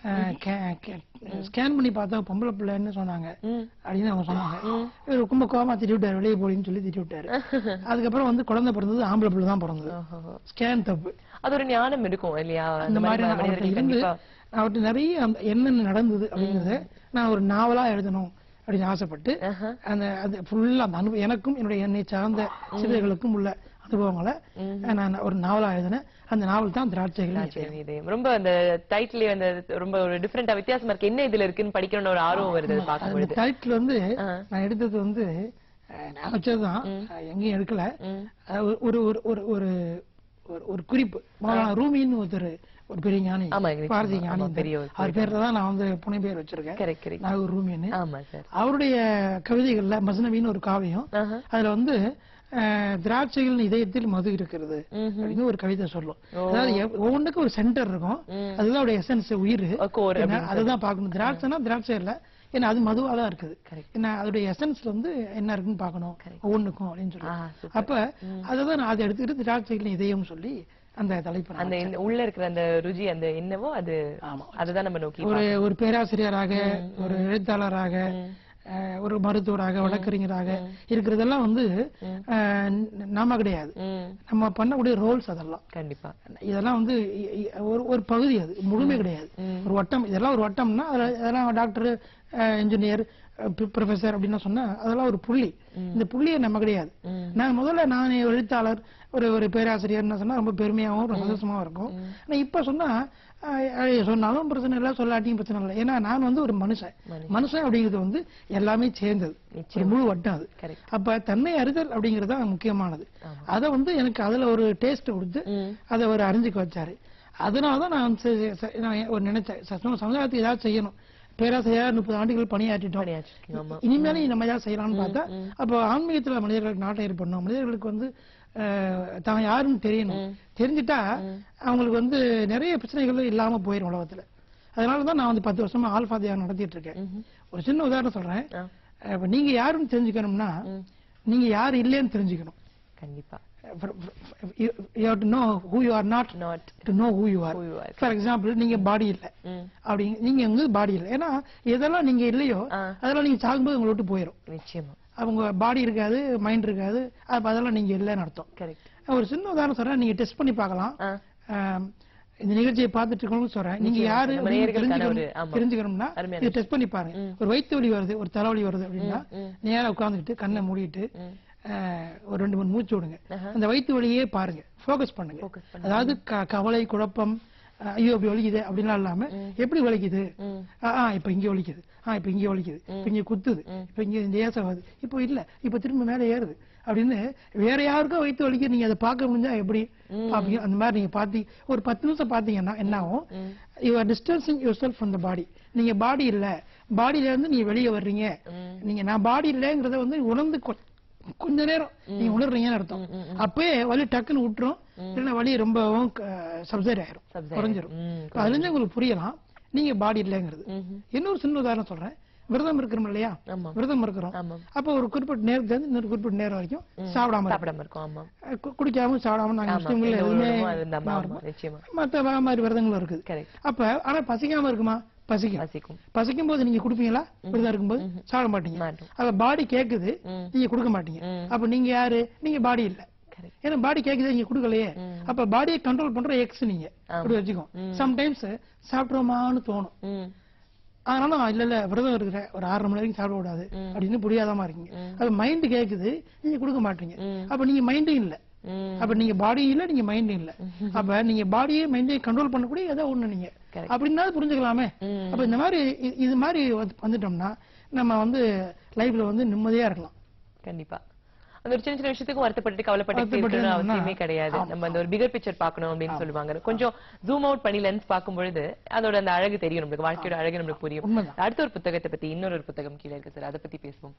ஸ்கேன் பண்ணி பார்த்தா பொம்பளை பிள்ளைன்னு சொன்னாங்க அப்படின்னு அவங்க சொன்னாங்க. இவர் ரொம்ப கோவமா திட்டி விட்டாரு, வெளியே போலின்னு சொல்லி திட்டி விட்டாரு. அதுக்கப்புறம் வந்து குழந்தை பிறந்தது ஆம்பளை பிள்ளை தான் பிறந்தது. ஸ்கேன் தப்பு. அது ஒரு ஞானம் இருக்கும் இல்லையா? அந்த மாதிரி இருந்து அவர்கிட்ட நிறைய என்னென்ன நடந்தது அப்படிங்கறத நான் ஒரு நாவலா எழுதணும் அப்படின்னு ஆசைப்பட்டு அந்த அது ஃபுல்லா அந்த அனுபவம் எனக்கும் என்னுடைய என்னை சார்ந்த சிறுவர்களுக்கும் உள்ள அனுபவங்களை நான் ஒரு நாவலா எழுதினேன். அந்த நாவல் தான் திராட்சைகள். ரொம்ப அந்த டைட்டில் அந்த ரொம்ப ஒரு டிஃபரெண்டா வித்தியாசமா இருக்கு. என்ன இதுல இருக்குன்னு படிக்கணும்னு ஒரு ஆர்வம் வருது பாக்கும்போது. டைட்டில் வந்து நான் எடுத்தது வந்து நான் வச்சதுதான், எங்கேயும் எடுக்கல. ஒரு ஒரு ஒரு ஒரு குறிப்பு, ரூமின்னு ஒருத்தர் ஒரு பெரிய ஞானி, பாரதிய ஞானி, அவர் பேர்ல தான் நான் வந்து புனை பேர் வச்சிருக்கேன், நாகூர் ரூமின்னு. அவருடைய கவிதைகள்ல மஸ்னவின்னு ஒரு காவியம், அதுல வந்து திராட்சைகள் இதயத்தில் மது இருக்கிறது அப்படின்னு ஒரு கவிதை சொல்லும். அதாவது ஒவ்வொன்றுக்கும் ஒரு சென்டர் இருக்கும், அதுதான் அவருடைய எசன்ஸ், உயிர். அதுதான் பார்க்கணும். திராட்சைனா திராட்சை இல்ல, ஏன்னா அது மதுவா தான் இருக்குது. ஏன்னா அதோடைய எசன்ஸ்ல வந்து என்ன இருக்குன்னு பாக்கணும் ஒவ்வொன்றுக்கும் அப்படின்னு சொல்லி. அப்ப அதான் நான் அதை எடுத்துக்கிட்டு திராட்சைகள் இதயம் சொல்லி அந்த தலைப்பு அந்த உள்ள இருக்கிற அந்த ருசி அந்த என்னவோ அது அதுதான் நம்ம நோக்கி ஒரு ஒரு பேராசிரியராக ஒரு எழுத்தாளராக ஒரு மருத்துவராக வழக்கறிஞராக இருக்கிறதெல்லாம் வந்து நாம கிடையாது, நம்ம பண்ணக்கூடிய ரோல்ஸ் அதெல்லாம். கண்டிப்பா இதெல்லாம் வந்து ஒரு ஒரு பகுதி, அது முழுமை கிடையாது. ஒரு வட்டம், இதெல்லாம் ஒரு வட்டம்னா அதெல்லாம் டாக்டர் இன்ஜினியர் ப்ரொஃபசர் அப்படின்னு சொன்னா அதெல்லாம் ஒரு புள்ளி. இந்த புள்ளியை நம்ம கிடையாது. நான் முதல்ல நான் எழுத்தாளர் ஒரு ஒரு பேராசிரியர்னு சொன்னா ரொம்ப பெருமையாகவும் ரொம்ப சந்தோஷமாவும் இருக்கும். ஆனா இப்ப சொன்னா சொன்னாலும் பிரச்சனை இல்லை, சொல்லாட்டியும் பிரச்சனை இல்லை. ஏன்னா நான் வந்து ஒரு மனுஷன். மனுஷன் அப்படிங்கிறது வந்து எல்லாமே சேர்ந்தது, ஒரு முழு வட்டம் அது. அப்ப தன்னை அறிதல் அப்படிங்கிறது தான் முக்கியமானது. அதை வந்து எனக்கு அதுல ஒரு டேஸ்ட் கொடுத்து அதை ஒரு அறிஞ்சுக்க வச்சாரு. அதனாலதான் நான் ஒரு நினைச்சேன் சமுதாயத்துக்கு ஏதாவது செய்யணும். பேராசிரியர் முப்பது ஆண்டுகள் பணியாற்றிட்டோம், இனிமேலும் நம்ம ஏதாவது செய்யலாம்னு பார்த்தா அப்போ ஆன்மீகத்துல மனிதர்களுக்கு நாட்டம் ஏற்படணும். மனிதர்களுக்கு வந்து தான் யாருன்னு தெரியணும். தெரிஞ்சுட்டா அவங்களுக்கு வந்து நிறைய பிரச்சனைகள் இல்லாம போயிடும் உலகத்துல. அதனாலதான் நான் வந்து பத்து வருஷமா ஆல்பா தியானம் நடத்திட்டு இருக்கேன். ஒரு சின்ன உதாரணம் சொல்றேன். இப்ப நீங்க யாருன்னு தெரிஞ்சுக்கணும்னா நீங்க யாரு இல்லைன்னு தெரிஞ்சுக்கணும். கண்டிப்பா you have to know who you are not, not to know who you are. For example, நீங்க பாடி இல்ல அப்படி, நீங்க வந்து பாடி இல்ல. ஏன்னா எதெல்லாம் நீங்க இல்லையோ அதெல்லாம் நீங்க சாகும்போது உங்களை விட்டு போயிடும். நிச்சயமா அவங்க பாடி இருக்காது, மைண்ட் இருக்காது, அதெல்லாம் நீங்க இல்லைன்னு அர்த்தம். ஒரு சின்ன உதாரணம் சொல்றேன், நீங்க டெஸ்ட் பண்ணி பார்க்கலாம். இந்த நிகழ்ச்சியை பார்த்துட்டு இருக்கணும்னு சொல்றேன். நீங்க யாரு தெரிஞ்சுக்கணும்னா இதை டெஸ்ட் பண்ணி பாருங்க. ஒரு வயிற்று வலி வருது, ஒரு தலைவலி வருது அப்படின்னா நேரா உட்கார்ந்துட்டு கண்ணை மூடிட்டு ஒரு ரெண்டு மூணு மூச்சு விடுங்க. அந்த வயிற்று வலியே பாருங்க, போக்கஸ் பண்ணுங்க. அதாவது கவலை, குழப்பம், ஐயோ அப்படி வலிக்குது அப்படின்லாம் இல்லாம எப்படி வலிக்குது, ஆஹ் இப்ப இங்க வலிக்குது, ஆஹ் இப்ப இங்க வலிக்குது, இப்ப இங்க குத்துது, இப்ப இங்க இந்த ஏசம் வருது, இப்போ இல்ல இப்ப திரும்ப மேல ஏறுது அப்படின்னு வேற யாருக்கும் வயிற்று வலிக்கு நீங்க அதை பார்க்க முடிஞ்சா எப்படி பாப்பீங்க. அந்த மாதிரி நீங்க பாத்தி ஒரு பத்து நிமிஷம் பாத்தீங்கன்னா என்ன ஆகும், you are distancing yourself from the body. நீங்க பாடி இல்ல, பாடியில இருந்து நீங்க வெளியே வர்றீங்க. நீங்க நான் பாடி இல்லைங்கிறத வந்து உணர்ந்து கொஞ்ச நேரம் நீங்க உணர்றீங்கன்னு அர்த்தம். அப்பயே வலி டக்குன்னு விட்டுரும், இல்லைன்னா வலி ரொம்பவும் சப்சைட் ஆயிரும், குறைஞ்சிரும். அதுல இருந்து உங்களுக்கு புரியலாம் நீங்க பாடி இல்லைங்கிறது. இன்னொரு சின்ன உதாரணம் சொல்றேன். விரதம் இருக்கிறோம் இல்லையா, விரதம் இருக்கிறோம். அப்ப ஒரு குறிப்பிட்ட நேரத்துல இருந்து இன்னொரு குறிப்பிட்ட நேரம் வரைக்கும் சாப்பிடாம இருக்கோம், குடிக்காம சாப்பிடாம. நாங்க முஸ்லிம்கள் எதுவுமே மத்த மாதிரி விரதங்களும் இருக்குது. அப்ப ஆனா பசிக்காம இருக்குமா, பசிக்கும். பசிக்கும் போது நீங்க குடுப்பீங்களா, விரதம் இருக்கும்போது சாப்பிட மாட்டீங்க. அப்ப பாடி கேக்குது, நீங்க கொடுக்க மாட்டீங்க. அப்ப நீங்க யாரு, நீங்க பாடி இல்ல. ஏன்னா பாடி கேக்குது, நீங்க கொடுக்கலையே. அப்ப பாடியை கண்ட்ரோல் பண்ற எக்ஸ் நீங்க அப்படி வச்சுக்கோ. சம்டைம்ஸ் சாப்பிடுவோமான்னு தோணும், அதனால இல்ல இல்ல விரதம் இருக்கிற ஒரு ஆறரை மணி வரைக்கும் சாப்பிட கூடாது அப்படின்னு புரியாதமா இருக்கீங்க. அப்ப மைண்ட் கேக்குது, நீங்க கொடுக்க மாட்டீங்க. அப்ப நீங்க மைண்டும் இல்ல, அப்ப நீங்க பாடியும் இல்ல, நீங்க மைண்டும் இல்ல. அப்ப நீங்க பாடியை மைண்டையும் கண்ட்ரோல் பண்ணக்கூடிய ஏதோ ஒண்ணு நீங்க அப்படின்னா புரிஞ்சுக்கலாமே. அப்ப இந்த மாதிரி இது மாதிரி வந்துட்டோம்னா நம்ம வந்து லைஃப்ல வந்து நிம்மதியா இருக்கலாம். கண்டிப்பா அந்த ஒரு சின்ன சின்ன விஷயத்துக்கும் வருத்தப்பட்டு கவலைப்பட்டு அவசியமே கிடையாது. நம்ம அந்த ஒரு பிகர் பிக்சர் பாக்கணும் அப்படின்னு சொல்லுவாங்க. கொஞ்சம் ஜூம் அவுட் பண்ணி லென்ஸ் பார்க்கும் பொழுது அதோட அந்த அழகு தெரியும், நம்மளுக்கு வாழ்க்கையோட அழகு நம்மளுக்கு புரியும். அடுத்த ஒரு புத்தகத்தை பத்தி, இன்னொரு ஒரு புத்தகம் கீழே இருக்கு சார், அதை பத்தி பேசுவோம்.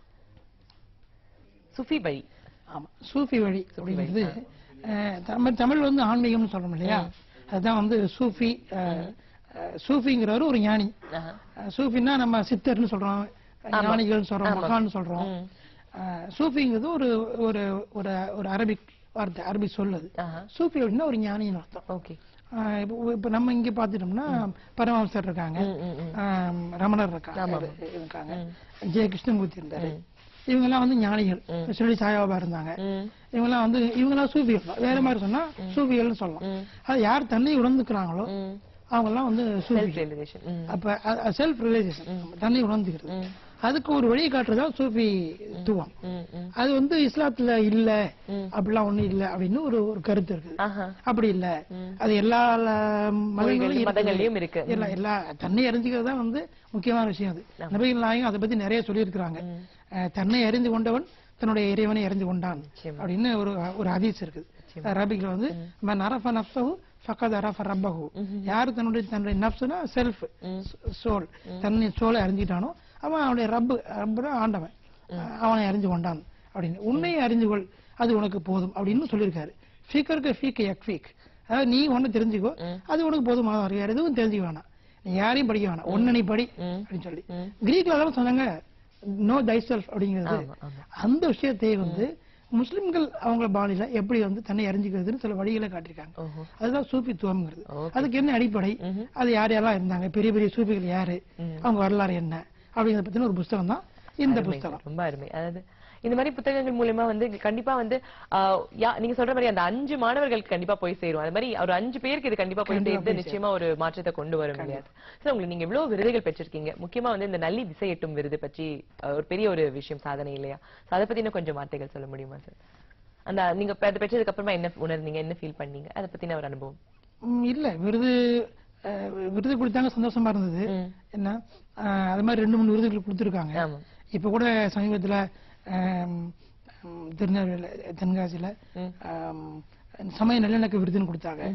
சூஃபி வழி. ஆமா, சூஃபி வழி அப்படிங்கிறது நம்ம தமிழ் வந்து ஆன்மீகம்னு சொல்றோம் இல்லையா, அதுதான் வந்து சூஃபி. சூஃபிங்கிறவர் ஒரு ஞானி. சூஃபின்னா நம்ம சித்தர்னு சொல்றோம், ஞானிகள் சொல்றோம், மகான்னு சொல்றோம். சூஃபிங்கிறது ஒரு ஒரு ஒரு அரபிக் வார்த்தை, அரபிக் சொல்லுது. சூஃபி அப்படின்னா ஒரு ஞானின்னு அர்த்தம். ஓகே. இப்ப நம்ம இங்க பாத்துட்டோம்னா பரமஹம்சர் இருக்காங்க, ரமணர் இருக்காங்க, ஜெய கிருஷ்ணமூர்த்தி இருந்தாரு. இவங்க எல்லாம் வந்து ஞானிகள். சொல்லி சாயாபா இருந்தாங்க. இவங்க எல்லாம் வந்து இவங்க எல்லாம் சூஃபிகள். வேற மாதிரி சொன்னா சூஃபிகள்னு சொல்லலாம். அது யார் தன்னை உணர்ந்துக்கிறாங்களோ அவங்க எல்லாம் வந்து அப்ப செல்ஃப் ரியலைசேஷன், தன்னை உணர்ந்துக்கிறது. அதுக்கு ஒரு வழியை காட்டுறதா சூஃபி துவம். அது வந்து இஸ்லாத்துல இல்ல, அப்படிலாம் ஒண்ணு இல்ல அப்படின்னு ஒரு ஒரு கருத்து இருக்கு. அப்படி இல்ல, அது எல்லா மதங்களையும் இருக்கு. எல்லா தன்னை அறிஞ்சுக்கிறது தான் வந்து முக்கியமான விஷயம். அது நபிகள் நாயகம் அதை பத்தி நிறைய சொல்லி இருக்கிறாங்க. தன்னை அறிந்து கொண்டவன் தன்னுடைய இறைவனை அறிந்து கொண்டான் அப்படின்னு ஒரு ஒரு ஹதீஸ் இருக்குது. அரபிக்ல வந்து நரஃப நஃப்ஸஹு ஃபக்கத் அரஃப ரப்பஹு. யாரு தன்னுடைய தன்னுடைய நஃப்ஸ்னா செல்ஃப், சோல், தன்னை சோலை அறிஞ்சிட்டானோ அவன் அவனுடைய ரப்பு, ரப்புனா ஆண்டவன், அவனை அறிஞ்சு கொண்டான் அப்படின்னு. உன்னையை அறிஞ்சு கொள், அது உனக்கு போதும் அப்படின்னு சொல்லியிருக்காரு. ஃபீக்கருக்கு ஃபீக் எக் ஃபீக், அதாவது நீ ஒன்னு தெரிஞ்சுக்கோ, அது உனக்கு போதுமாக வேற எதுவும் தெரிஞ்சுக்க வேணாம், நீ யாரையும் படிக்க வேணாம், ஒன்னு நீ படி அப்படின்னு சொல்லி. கிரீக்ல அதெல்லாம் சொன்னாங்க நோ தை செல்ஃப் அப்படிங்கிறது. அந்த விஷயத்தை வந்து முஸ்லிம்கள் அவங்க பாணியில எப்படி வந்து தன்னை அறிஞ்சுக்கிறதுன்னு சில வழிகளை காட்டியிருக்காங்க. அதுதான் சூஃபித்துவம்ங்கிறது. அதுக்கு என்ன அடிப்படை, அது யார் யாரெல்லாம் இருந்தாங்க, பெரிய பெரிய சூஃபிகள் யாரு, அவங்க வரலாறு என்ன அப்படிங்கறத பத்தின ஒரு புத்தகம் தான் இந்த புத்தகம். ரொம்ப அருமை. அதாவது இந்த மாதிரி புத்தகங்கள் மூலமா வந்து கண்டிப்பா வந்து நீங்க சொல்ற மாதிரி அந்த அஞ்சு மாணவர்களுக்கு கண்டிப்பா போய் சேரும். அது மாதிரி ஒரு அஞ்சு பேருக்கு இது கண்டிப்பா போய் சேர்ந்து நிச்சயமா ஒரு மாற்றத்தை கொண்டு வரும் இல்லையா? சார், உங்களுக்கு நீங்க எவ்வளவு விருதுகள் பெற்றிருக்கீங்க. முக்கியமா வந்து இந்த நல்லி திசை எட்டும் விருது பற்றி ஒரு பெரிய ஒரு விஷயம், சாதனை இல்லையா? அதை பத்தி இன்னும் கொஞ்சம் வார்த்தைகள் சொல்ல முடியுமா சார்? அந்த நீங்க அதை பெற்றதுக்கு அப்புறமா என்ன உணர்ந்தீங்க, என்ன ஃபீல் பண்ணீங்க, அதை பத்தின ஒரு அனுபவம்? இல்ல, விருது விருது கொடுத்தாங்க, சந்தோஷமா இருந்தது. என்ன அது மாதிரி ரெண்டு மூணு விருதுகள் கொடுத்துருக்காங்க. இப்ப கூட சமீபத்துல திருநெல்வேலி தென்காசியில சமய நல்லிணக்க விருதுன்னு கொடுத்தாங்க.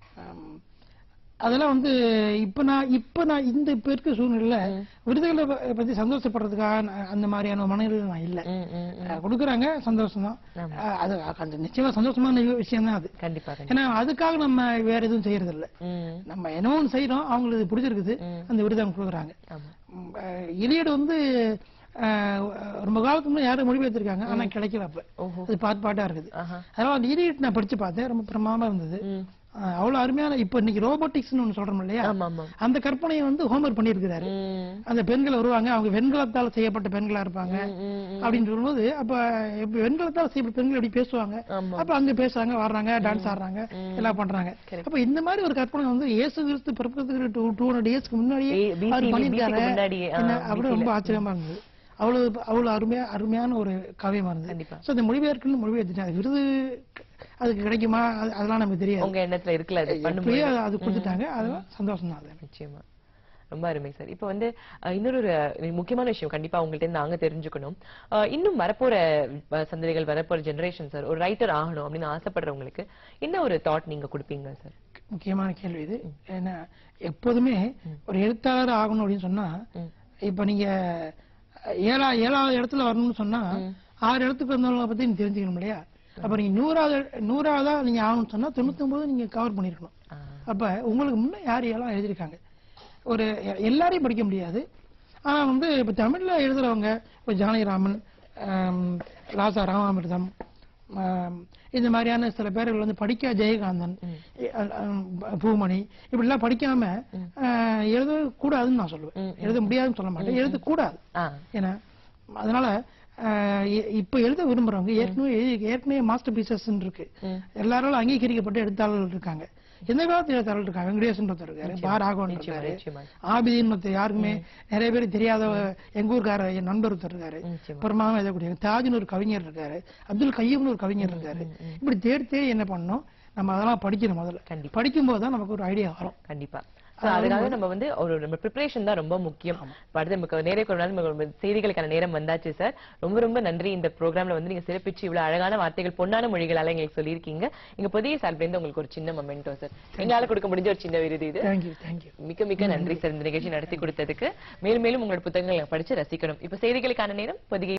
அதெல்லாம் வந்து இப்ப நான் இப்ப நான் இந்த இப்ப இருக்க சூழ்நிலையில விருதுகளை பத்தி சந்தோஷப்படுறதுக்காக அந்த மாதிரியான மனநிலை நான் இல்ல. கொடுக்குறாங்க, சந்தோஷம் தான். அது நிச்சயமா சந்தோஷமான விஷயம் தான் அது. கண்டிப்பா. ஏன்னா அதுக்காக நம்ம வேற எதுவும் செய்யறது இல்ல. நம்ம என்ன ஒண்ணு செய்யறோம், அவங்களுக்கு பிடிச்சிருக்குது, அந்த விருது அவங்க கொடுக்குறாங்க. இலியட் வந்து ரொம்ப காலத்துக்கு முன்னாடி யாரும் மொழிபெயர்த்திருக்காங்க, ஆனா கிடைக்கல. அப்ப அது பாட்டு பாட்டா இருக்குது. அதனால அந்த இலியட் நான் படிச்சு பார்த்தேன், ரொம்ப பிரமாதமா இருந்தது. அவ்வளவு அருமையான. இப்ப இன்னைக்கு ரோபோட்டிக்ஸ் ஒண்ணு சொல்றோம் இல்லையா, அந்த கற்பனையை வந்து ஹோம்ஒர்க் பண்ணிருக்கிறாரு. அந்த பெண்கள் வருவாங்க, அவங்க வெண்கலத்தால் செய்யப்பட்ட பெண்களா இருப்பாங்க அப்படின்னு சொல்லும்போது, அப்ப வெண்கலத்தால் செய்யப்பட்ட பெண்கள் எப்படி பேசுவாங்க, அப்ப அங்க பேசுறாங்க, வர்றாங்க, டான்ஸ் ஆடுறாங்க, எல்லாம் பண்றாங்க. அப்ப இந்த மாதிரி ஒரு கற்பனை வந்து இயேசு கிறிஸ்து பிறப்பதுக்கு டூ ஹண்ட்ரட் இயர்ஸ்க்கு முன்னாடியே அவர் பண்ணிருக்காரு அப்படின்னு ரொம்ப ஆச்சரியமா இருந்தது. அவ்வளவு அவ்வளவு அருமையா அருமையான ஒரு காவியமா இருந்தது. சோ அந்த மொழிபெயர்க்குன்னு மொழிபெயர்த்துட்டாங்க. விருது அதுக்கு கிடைக்குமா அதெல்லாம் நமக்கு தெரியாது, உங்க எண்ணத்துல இருக்குல்ல, அது கொடுத்துட்டாங்க. அதெல்லாம் சந்தோஷம் தான். நிச்சயமா ரொம்ப அருமை சார். இப்ப வந்து இன்னொரு முக்கியமான விஷயம் கண்டிப்பா உங்கள்ட்ட நாங்க தெரிஞ்சுக்கணும். இன்னும் வரப்போற சந்ததிகள், வரப்போற ஜெனரேஷன் சார், ஒரு ரைட்டர் ஆகணும் அப்படின்னு ஆசைப்படுறவங்களுக்கு என்ன ஒரு தாட் நீங்க கொடுப்பீங்க சார்? முக்கியமான கேள்வி இது. ஏன்னா எப்போதுமே ஒரு எழுத்தாளர் ஆகணும் அப்படின்னு சொன்னா, இப்ப நீங்க ஏழா ஏழாவது இடத்துல வரணும்னு சொன்னா ஆறு இடத்துக்கு வந்தவங்களை பத்தி நீங்க தெரிஞ்சுக்கணும் இல்லையா? அப்ப நீங்க நூறாவது நூறாவதா நீங்க ஆகணும்னு சொன்னா தொண்ணூத்தி ஒன்பது நீங்க கவர் பண்ணிருக்கணும். அப்ப உங்களுக்கு முன்ன யார் எல்லாம் எழுதியிருக்காங்க, ஒரு எல்லாரையும் படிக்க முடியாது. ஆனா வந்து இப்ப தமிழ்ல எழுதுறவங்க இப்ப ஜானகிராமன், லாசா ராமாமிர்தம், இந்த மாதிரியான சில பேர்கள் வந்து படிக்க, ஜெயகாந்தன், பூமணி, இப்படி எல்லாம் படிக்காம எழுத கூடாதுன்னு நான் சொல்லுவேன். எழுத முடியாதுன்னு சொல்ல மாட்டேன், எழுத கூடாது. ஏன்னா அதனால இப்ப எழுத விரும்புறவங்க ஏற்கனவே ஏற்கனவே மாஸ்டர் பீசஸ் இருக்கு, எல்லாராலும் அங்கீகரிக்கப்பட்ட எழுத்தாளர்கள் இருக்காங்க. எந்த காலத்துல எழுத்தாளர்கள் இருக்காங்க, வெங்கடேசன் ஒருத்தர் இருக்காரு, பா ராகவன் இருக்காரு, ஆபிதின் ஒருத்தர், யாருக்குமே நிறைய பேர் தெரியாத எங்க ஊருக்கார என் நண்பர் ஒருத்தர் இருக்காரு, பிரமாதமா எழுதக்கூடிய தாஜின்னு ஒரு கவிஞர் இருக்காரு, அப்துல் கையம்னு ஒரு கவிஞர் இருக்காரு. இப்படி தேடி தேடி என்ன பண்ணணும், நம்ம அதெல்லாம் படிக்கணும். முதல்ல படிக்கும் போதுதான் நமக்கு ஒரு ஐடியா வரும். கண்டிப்பா. அதுக்காக நம்ம வந்து ஒரு நம்ம ப்ரிப்பரேஷன் தான் ரொம்ப முக்கியம். அடுத்து நமக்கு நேரே ஒரு நாள் செய்திகளுக்கான நேரம் வந்தாச்சு சார். ரொம்ப ரொம்ப நன்றி. இந்த ப்ரோக்ராம்ல வந்து நீங்க சிறப்பிச்சு இவ்வளவு அழகான வார்த்தைகள், பொன்னான மொழிகளால எங்களுக்கு சொல்லியிருக்கீங்க. எங்க புதிய சார்பில் இருந்து உங்களுக்கு ஒரு சின்ன மொமெண்டோ சார், எங்களால கொடுக்க முடிஞ்ச ஒரு சின்ன விருது இது. மிக்க மிக்க நன்றி சார் இந்த நிகழ்ச்சி நடத்தி கொடுத்ததுக்கு. மேலும் மேலும் உங்களோட புத்தகங்களை படிச்சு ரசிக்கணும். இப்ப செய்திகளுக்கான நேரம் பொதிகை